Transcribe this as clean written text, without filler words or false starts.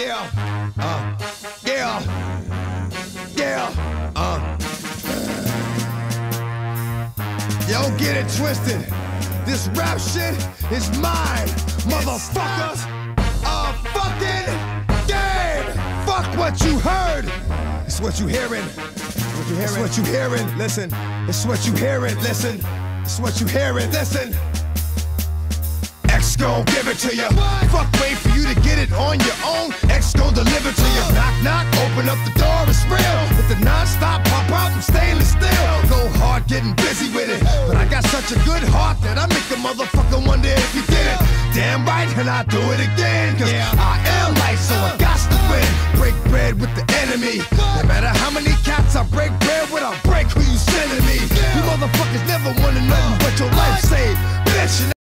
Yeah, yeah, yeah, Yo, get it twisted. This rap shit is mine, motherfuckers. Fucking game. Fuck what you heard. It's what you hearing. It's what you hearing. Listen. It's what you hearing. Listen. It's what you hearing. Listen. X gon' give it to you. Fuck, wait for you to get it on your own. X gon' deliver to you. Knock, knock, open up the door, it's real. With the non-stop pop out and stainless steel. Go hard, getting busy with it. But I got such a good heart that I make a motherfucker wonder if you did it. Damn right, and I do it again. Cause I am light, so I got to win. Break bread with the enemy. No matter how many cats I break bread with, I'll break who you sending me. You motherfuckers never wanted nothing but your life saved. Bitch.